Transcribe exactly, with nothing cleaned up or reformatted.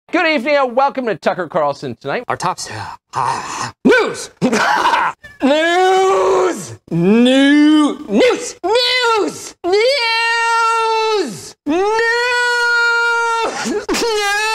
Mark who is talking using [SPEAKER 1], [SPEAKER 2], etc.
[SPEAKER 1] Good evening and welcome to Tucker Carlson Tonight. Our top uh, news, news, new news, news, news, news, news.